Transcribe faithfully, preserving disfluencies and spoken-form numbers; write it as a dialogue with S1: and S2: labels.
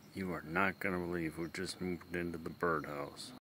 S1: You are not going to believe who just moved into the birdhouse.